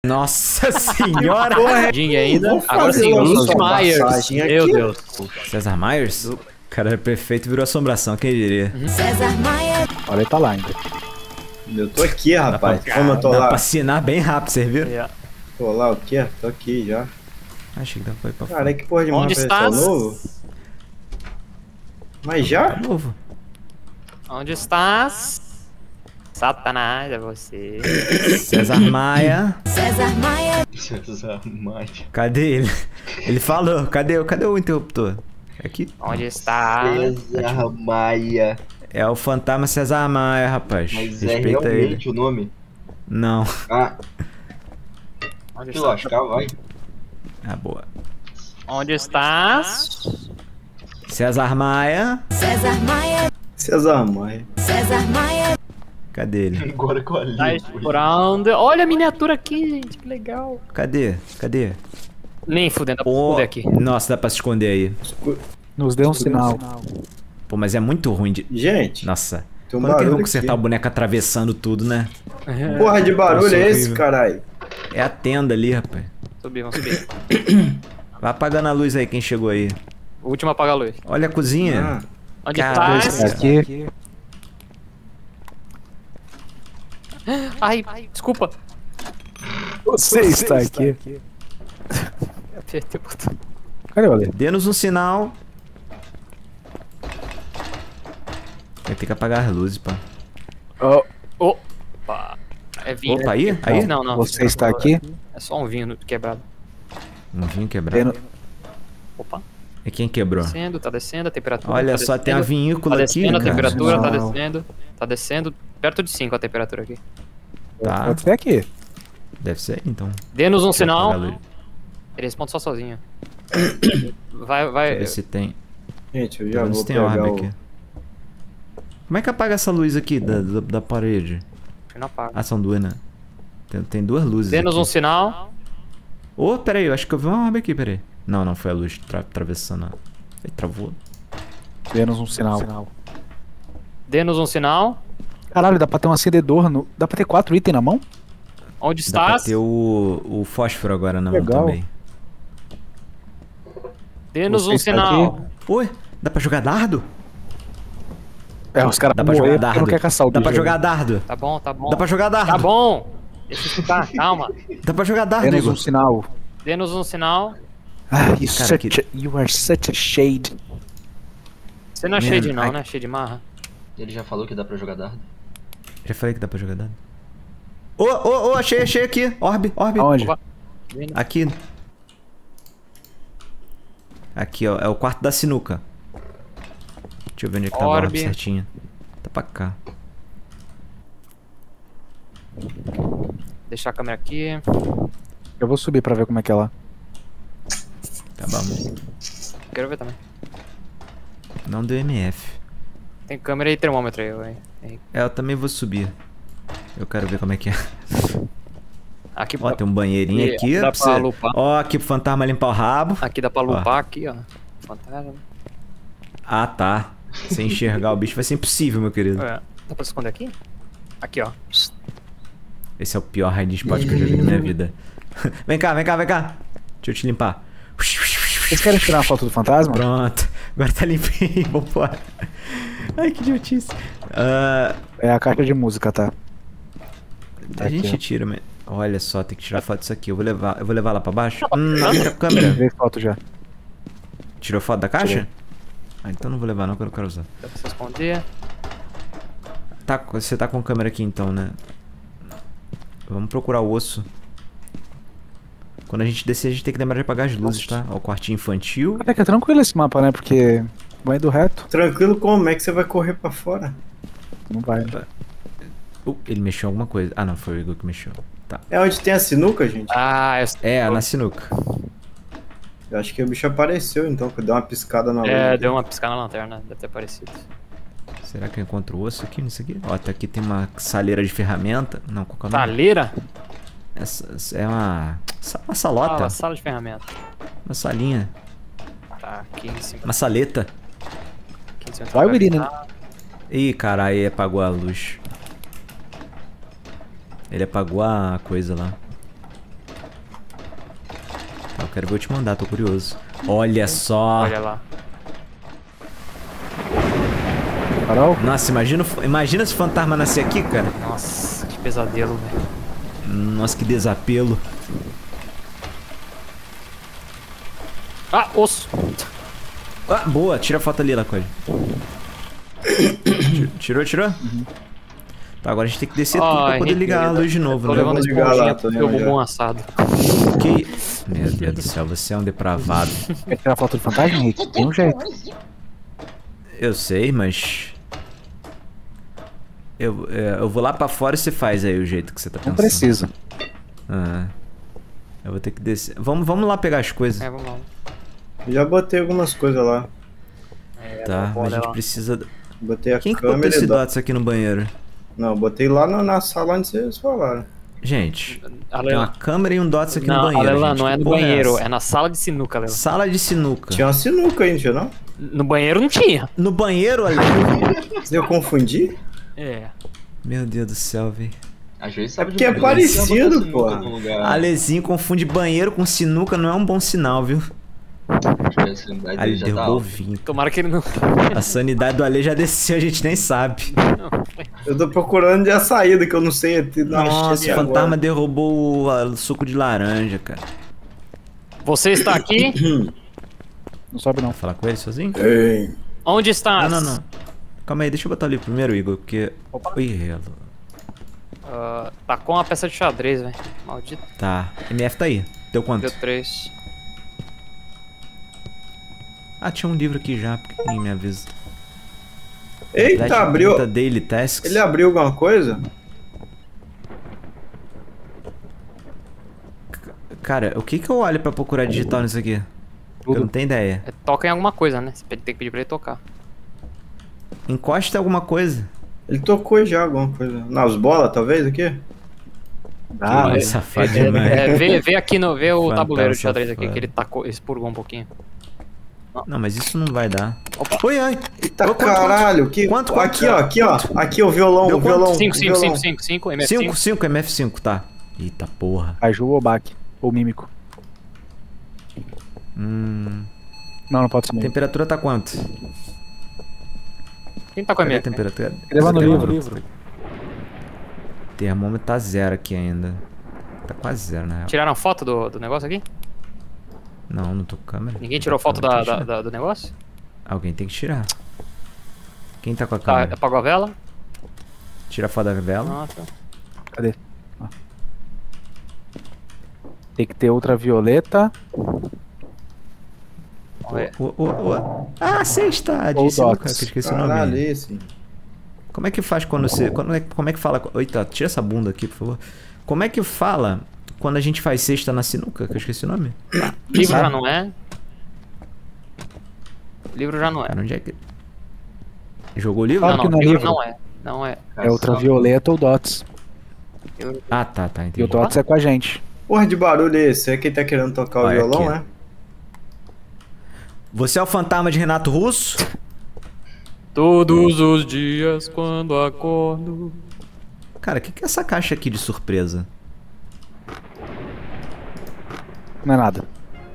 Nossa senhora! Ding ainda. Vou Agora fazer sim, uma Luke Myers. passagem aqui. Meu Deus. César Myers? O cara era prefeito e virou assombração, quem diria? César Maia. Olha, ele tá lá ainda. Eu tô aqui, rapaz. pra- Como eu tô Dá lá? pra assinar bem rápido, você viu? Tô lá o quê? Tô aqui já. Achei que dá pra ir pra fora. Cara, que porra de Onde mapa é estás? esse? É novo? Mas já? Novo. Onde estás? Satanás, é você. César Maia. César Maia. Cadê ele? Ele falou. Cadê o interruptor? Aqui. Onde estás? César Maia. É o fantasma César Maia, rapaz. Mas é Respeita ele. realmente o nome? Não. Ah, Onde que estás? lascar, vai. Ah, boa. Onde estás? César Maia. César Maia. César Maia. César Maia. Cadê ele? Agora com a Tá explorando. Olha a miniatura aqui, gente. Que legal. Cadê? Cadê? Nem fudendo, dá pra Pô, esconder aqui. nossa, dá pra se esconder aí. Nos dê um sinal. Pô, mas é muito ruim de... Gente, Nossa. tem um Quando que eles vão barulho consertar o aqui. boneco atravessando tudo, né? Porra de barulho Nossa, é esse, horrível. caralho? É a tenda ali, rapaz. Vamos subir. Vai apagando a luz aí, quem chegou aí. O último apaga a luz. Olha a cozinha. Ah, Onde Cara, estás? Aqui. Ai, desculpa. Você está aqui. Apertei o botão. Cadê o Ale? Dê-nos um sinal. Vai ter que apagar as luzes, pá. Opa. É vinho. Opa, aí? Aí? Não, não. Você está aqui? É só um vinho quebrado. Um vinho quebrado. Deno- Opa. E quem quebrou? Tá descendo a temperatura. Olha tá só, tem a descendo. vinícola Tá aqui, descendo a cara. temperatura, tá Não. descendo. Tá descendo. Perto de 5 a temperatura aqui. Tá. Pode ser aqui. Deve ser, então. Dê-nos um Deixa eu apagar a sinal. luz. Ele responde só sozinho. Vai, Deixa eu vai. ver se tem. gente, eu Pelo já menos vou tem pegar orbe o... aqui. Como é que apaga essa luz aqui da parede? Não apaga. Ah, são duas, né? Tem duas luzes. Dê-nos aqui. um sinal. Ô, peraí, eu acho que eu vi uma orbe aqui, peraí. Não, não foi a luz atravessando. Ele travou. Dê-nos um sinal. Dê-nos um sinal. Caralho, dá pra ter um acendedor. No... Dá pra ter 4 itens na mão? Onde Dá pra estás? ter o fósforo agora na mão Legal. também. Dê-nos Você um está sinal. Oi, dá pra jogar dardo? É, os caras Dá vão pra morrer jogar porque dardo. não quer caçar o Dá bicho. pra jogar dardo. Tá bom, tá bom. Dá pra jogar dardo. Tá bom. Deixa eu escutar, calma. Dá pra jogar dardo, Dê-nos um Igor. sinal. Dê-nos um sinal. Ah, Cara, que- you are such a shade. Você não é cheio de não, ai- né? Cheio de marra. Ele já falou que dá pra jogar dardo? Já falei que dá pra jogar dardo. Ô, achei aqui. Orbe. Aonde? Opa. Aqui. Aqui, ó. É o quarto da sinuca. Deixa eu ver onde é que tá a orbe Orbe. certinho. Tá pra cá. Deixar a câmera aqui. Eu vou subir pra ver como é que é lá. Tá bom. Quero ver também. Não deu MF. Tem câmera e termômetro aí. É, eu também vou subir. Eu quero ver como é que é. Aqui, Ó, tem um banheirinho Aqui aqui, dá ó. pra Pra você... lupar. Ó, aqui pro fantasma limpar o rabo. aqui dá pra lupar aqui, ó. Fantasma. Ah, tá. Sem enxergar o bicho vai ser impossível, meu querido. É. Dá pra esconder aqui? Aqui, ó. Esse é o pior hide spot que eu já vi na minha vida. Vem cá. Deixa eu te limpar. Vocês querem tirar uma foto do fantasma? Pronto. Agora tá limpinho. Vambora. Ai, que idiotice. É a caixa de música, tá? A Aqui, gente ó. tira, mas... Olha só, tem que tirar foto disso aqui. Eu vou levar lá pra baixo? Não, tá com câmera. Vê foto já. Tirou foto da caixa? Tirei. Ah, então não vou levar não, que eu não quero usar. Dá pra se esconder. Tá, você tá com câmera aqui então, né? Vamos procurar o osso. Quando a gente descer, a gente tem que lembrar de apagar as luzes, tá? Ó, o quartinho infantil. Até que é tranquilo esse mapa, né? Porque vai do reto. Tranquilo como? É que você vai correr pra fora? Não vai. Ele mexeu em alguma coisa. Ah, não, foi o Igor que mexeu. Tá. É onde tem a sinuca, gente? Ah, É, na sinuca. Eu acho que o bicho apareceu, então, que deu uma piscada na luz. aqui. deu uma piscada na lanterna, deve ter aparecido. Será que eu encontro o osso aqui nisso aqui? Ó, até aqui tem uma saleira de ferramenta. Não, qual que é o nome? Taleira? Essa é uma salota. Sala de ferramenta. Uma salinha. Tá, aqui em cima. Uma saleta. Aqui em cima Vai, tem menino. uma- Ih, caralho, apagou a luz. Ele apagou a coisa lá. quero ver eu te mandar, tô curioso. Olha só. Olha lá. Carol? Nossa, imagina se o fantasma nascer aqui, cara. Nossa, que pesadelo, velho. Nossa, que desapelo. Ah, osso. Ah, boa, tira a foto ali, Lacode. Tirou? Tá, agora a gente tem que descer tudo pra poder ligar a luz de novo, Tô né? levando ligar lá, esponjinha tô pro meu indo já. bumbum assado. Que... Meu Deus do céu, você é um depravado. Quer tirar foto do fantasma, Henrique? Tem um jeito. Eu sei, mas... Eu vou lá pra fora e você faz aí o jeito que você tá pensando. Não precisa. Ah, eu vou ter que descer. Vamos lá pegar as coisas. É, vamos lá. Já botei algumas coisas lá. Tá, mas a gente lá. precisa... Botei a Quem que botou câmera esse e dots aqui no banheiro? Não, botei lá na sala onde vocês falaram. Gente, tem uma Alela. câmera e um dots aqui no Não, banheiro, Alela, gente. não é Que no porra banheiro, essa? é na sala de sinuca, Alela. Sala de sinuca. Tinha uma sinuca aí, não tinha não? No banheiro não tinha. No banheiro, ali. Eu confundi? É. Meu Deus do céu, velho. A juiz É sabe porque é de parecido, pô. Alezinho confunde banheiro com sinuca, não é um bom sinal, viu? Ali ele derrubou o vinho. Tomara que ele não. A sanidade do Ale já desceu, a gente nem sabe. Eu tô procurando a saída, que eu não sei. Nossa, o fantasma derrubou o suco de laranja, cara. Você está aqui? Não sobe não. Vai falar com ele sozinho? Ei. Onde está? Não. Calma aí, deixa eu botar ali primeiro, Igor, porque... Ih, relo. Tá com uma peça de xadrez, velho. Maldito. Tá, MF tá aí. Deu quanto? Deu 3. Ah, tinha um livro aqui já, porque ninguém me avisa. Eita, Atlético abriu. Conta Daily Tasks. Ele abriu alguma coisa? Cara, o que eu olho pra procurar digital nisso aqui? Eu não tenho ideia. Toca em alguma coisa, né? Você tem que pedir pra ele tocar. Encosta alguma coisa. Ele tocou já alguma coisa. Nas bolas, talvez, aqui? Ah, Que safado demais. Vê aqui no. Vê o Fantasma tabuleiro de xadrez aqui, safado. que ele tacou, expurgou um pouquinho. Não, mas isso não vai dar. Opa. Oi, ai. Eita, Quanto? caralho. Que... Quanto? Aqui, ó. Aqui o violão, Deu o quanto? violão. 5, o 5, violão. 5, 5, 5, MF5. 5, MF5, tá. Eita porra. Caju ou Baque? Ou Mímico? Não pode ser A Mímico. temperatura tá quanto? Quem tá com a Cadê a MF? temperatura? Leva no Cadê o livro. Termômetro tá 0 aqui ainda. Tá quase 0, na real. Tiraram foto do negócio aqui? Não tô com câmera. Ninguém tirou foto Tem que tirar. do negócio? Alguém tem que tirar. Quem tá com a Tá, câmera? apagou a vela? Tira a foto da vela. Nossa. Cadê? Ó. Tem que ter ultravioleta. Vamos ver. Ah, sexta! Ou Disse Luca, dots. que eu esqueci o Caralho, nome. esse. Como é que faz quando você... Como é que fala... Eita, tira essa bunda aqui, por favor. Como é que fala quando a gente faz cesta na sinuca? Que eu esqueci o nome. Livro já não é? Livro já não é. Cara, onde é que... Jogou o livro? Claro Não, que não, não é livro livro. não é. Não é. É ultravioleta ou dots. Ah, tá, E entendi. o dots é com a gente. Porra de barulho é esse? É quem tá querendo tocar o Olha violão, aqui. né? Você é o fantasma de Renato Russo? Todos os dias quando acordo. Cara, o que é essa caixa aqui de surpresa? Não é nada.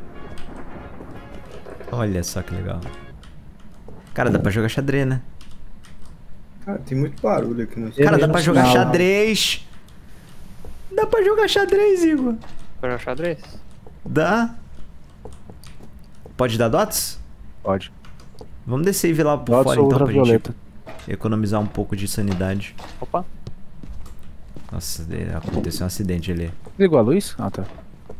Olha só que legal. Cara, dá pra jogar xadrez, né? Cara, tem muito barulho aqui no Cara, dá não pra jogar sinal. xadrez. Dá pra jogar xadrez, Igor. Pra xadrez? Dá. Pode dar dots? Pode. Vamos descer e ver lá por Dots fora ou então pra gente ultravioleta. economizar um pouco de sanidade. Opa. Nossa, aconteceu um acidente ali. Ligou a luz? Ah, tá.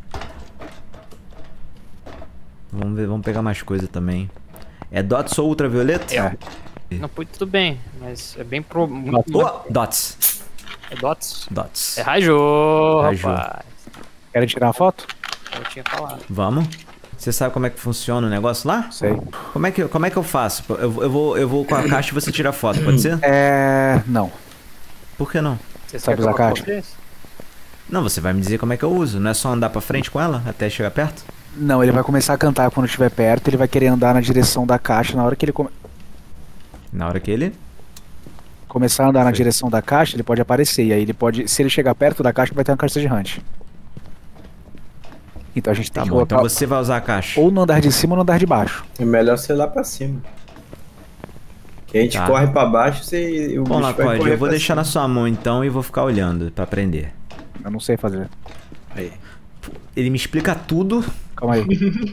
Vamos ver, vamos pegar mais coisa também. É dots ou ultravioleta? É. Não, pô, tudo bem, mas é bem pro. Oh, dots. É dots? Dots. É Rajô, Rajô. rapaz. Querem tirar uma foto? Eu tinha falado. Vamos? Você sabe como é que funciona o negócio lá? Sei. Como é que eu faço? Eu vou com a caixa e você tira a foto, pode ser? Não. Por que não? Você Sabe quer usar que eu caixa? mostre isso? Não, você vai me dizer como é que eu uso. Não é só andar pra frente com ela até chegar perto? Não, ele vai começar a cantar quando estiver perto. Ele vai querer andar na direção da caixa. Na hora que ele Na hora que ele... começar a andar na direção da caixa, ele pode aparecer. E aí ele pode, se ele chegar perto da caixa, vai ter uma caixa de hunt. Então a gente tem Tá que bom, então colocar você vai usar a caixa. ou no andar de cima ou no andar de baixo. É melhor você ir lá pra cima. Que a gente Tá. corre pra baixo e o Bom, bicho vai Lacode, correr eu vou pra deixar cima. na sua mão então e vou ficar olhando pra aprender. Eu não sei fazer. Aí. Ele me explica tudo Calma aí.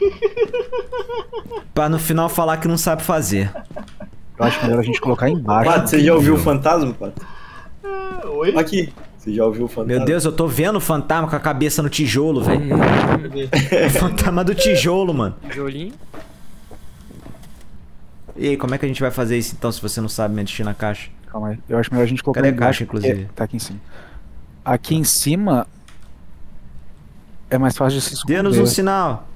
pra no final falar que não sabe fazer. Eu acho melhor a gente colocar embaixo. Pato, você já ouviu o fantasma, Pato? Oi? Aqui. Você já ouviu o fantasma? Meu Deus, eu tô vendo o fantasma com a cabeça no tijolo, velho. O fantasma do tijolo, mano. Tijolinho. E aí, como é que a gente vai fazer isso então se você não sabe mexer na caixa? Calma aí. Eu acho melhor a gente colocar Cadê a embaixo. caixa, inclusive? porque Tá aqui em cima. Aqui em cima é mais fácil de se esconder. Dê-nos um sinal.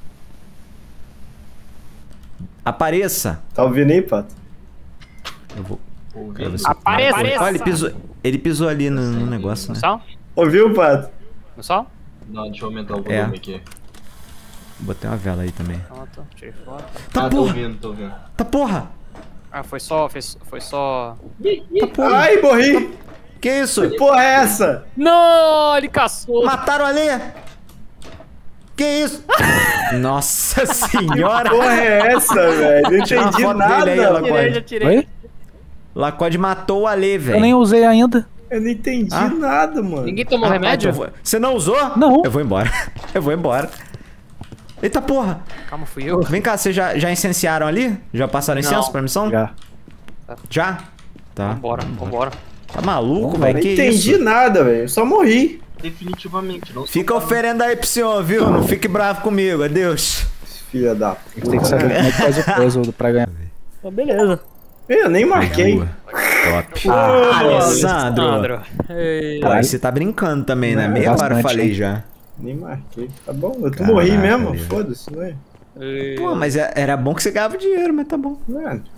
Apareça. Tá ouvindo aí, Pato? Eu vou. Ouvindo? Apareça! Olha, ele pisou ali no negócio, No né? sol? Ouviu, Pato? No sol? Não, deixa eu aumentar o volume É. aqui. Botei uma vela aí também. Pronto, tirei fora. Tá Ah, tô porra! ouvindo, tô ouvindo. Tá porra! Ah, foi só. Foi só. Tá porra! Ai, morri! Que isso? Que porra é essa? Não, ele caçou. Mataram a Leia! Que isso? Nossa senhora! Que porra é essa, velho? Não Tira uma entendi foto nada. dele aí, ela Tirei, já tirei. Oi? Lacode matou o Ale, velho. Eu nem usei ainda. Eu não entendi Ah? nada, mano. Ninguém tomou remédio? Você não usou? Não. Eu vou embora. Eu vou embora. Eita porra! Calma, fui eu. Vem cá, vocês já incenciaram ali? Já passaram Não. incenso pra missão? Já. Já? Tá. Vambora. Tá maluco, Vamos, velho? Não Que entendi isso? nada, velho. Eu só morri. Definitivamente, não Fica sou oferenda aí pro senhor, viu? Não fique bravo comigo, adeus. Filha da A gente tem que saber como é que faz o puzzle pra ganhar. Então, beleza. Eu nem marquei. Top. Ah, Alessandro. Ei, Pô, você tá brincando também, né? Não, Meia hora eu bastante, falei hein? já. Nem marquei. Tá bom, eu Caraca, morri mesmo. velho. Foda-se, não é? ei. Pô, mas era bom que você ganhava dinheiro, mas tá bom. Não é?